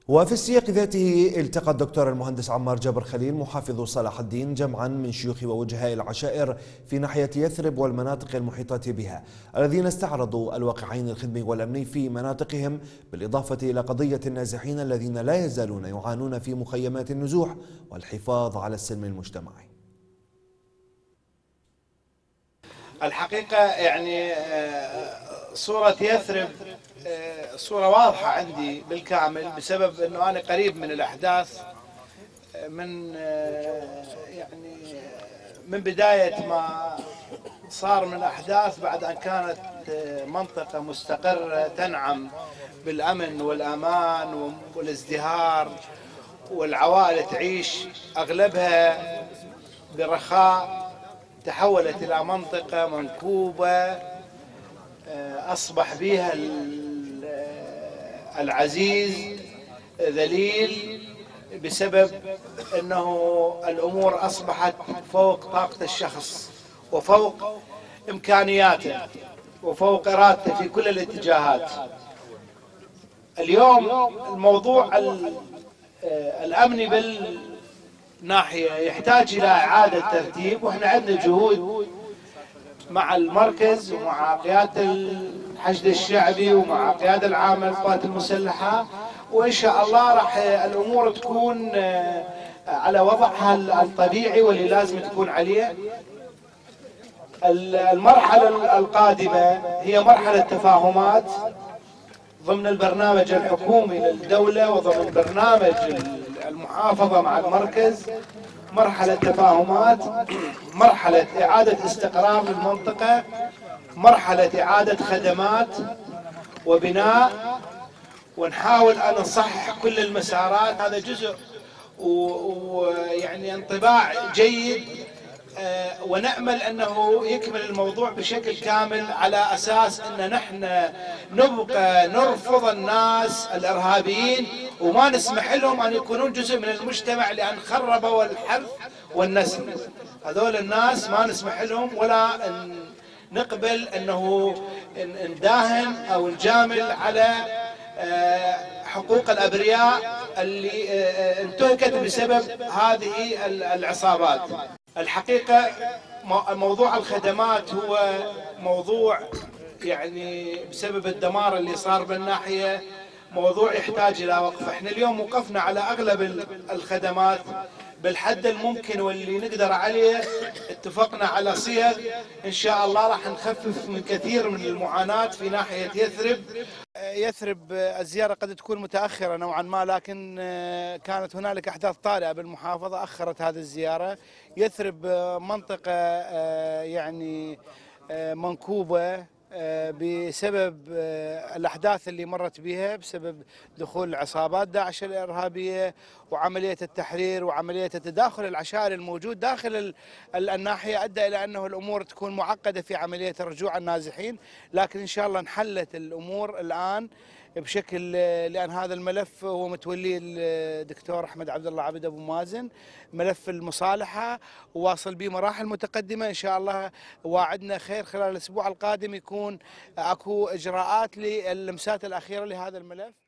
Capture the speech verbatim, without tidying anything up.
وفي السياق ذاته التقى الدكتور المهندس عمار جابر خليل محافظ صلاح الدين جمعا من شيوخ ووجهاء العشائر في ناحية يثرب والمناطق المحيطة بها الذين استعرضوا الواقعين الخدمي والأمني في مناطقهم، بالإضافة إلى قضية النازحين الذين لا يزالون يعانون في مخيمات النزوح والحفاظ على السلم المجتمعي. الحقيقة يعني صورة يثرب صورة واضحة عندي بالكامل، بسبب أنه أنا قريب من الأحداث من يعني من بداية ما صار من أحداث، بعد أن كانت منطقة مستقرة تنعم بالأمن والأمان والازدهار، والعوائل تعيش أغلبها برخاء، تحولت إلى منطقة منكوبة أصبح بها العزيز ذليل، بسبب أنه الأمور أصبحت فوق طاقة الشخص وفوق إمكانياته وفوق إرادته في كل الاتجاهات. اليوم الموضوع الأمني بالناحية يحتاج إلى إعادة ترتيب، وإحنا عندنا جهود مع المركز ومع قيادة الحشد الشعبي ومع قيادة العامة للقوات المسلحة، وإن شاء الله راح الأمور تكون على وضعها الطبيعي واللي لازم تكون عليه. المرحلة القادمة هي مرحلة تفاهمات ضمن البرنامج الحكومي للدولة وضمن برنامج المحافظة مع المركز، مرحلة تفاهمات، مرحلة إعادة استقرار للمنطقة، مرحلة إعادة خدمات وبناء، ونحاول أن نصحح كل المسارات. هذا جزء ويعني انطباع جيد، ونأمل أنه يكمل الموضوع بشكل كامل، على أساس أن نحن نبقى نرفض الناس الإرهابيين وما نسمح لهم أن يكونون جزء من المجتمع، لأن خربوا الحرث والنسل. هذول الناس ما نسمح لهم، ولا نقبل أنه نداهن أو نجامل على حقوق الأبرياء اللي انتهكت بسبب هذه العصابات. الحقيقة موضوع الخدمات هو موضوع يعني بسبب الدمار اللي صار بالناحية موضوع يحتاج إلى وقف. احنا اليوم وقفنا على أغلب الخدمات بالحد الممكن واللي نقدر عليه، اتفقنا على صيغ إن شاء الله راح نخفف من كثير من المعاناة في ناحية يثرب. يثرب الزيارة قد تكون متأخرة نوعا ما، لكن كانت هنالك أحداث طارئة بالمحافظة أخرت هذه الزيارة. يثرب منطقة يعني منكوبة بسبب الأحداث اللي مرت بها، بسبب دخول عصابات داعش الإرهابية وعملية التحرير وعملية التداخل العشائري الموجود داخل الناحية، أدى إلى أنه الأمور تكون معقدة في عملية رجوع النازحين. لكن إن شاء الله انحلت الأمور الآن بشكل، لأن هذا الملف هو متوليه الدكتور أحمد عبد الله عبد أبو مازن، ملف المصالحة، وواصل به مراحل متقدمة. إن شاء الله واعدنا خير خلال الأسبوع القادم يكون أكو إجراءات للمسات الأخيرة لهذا الملف.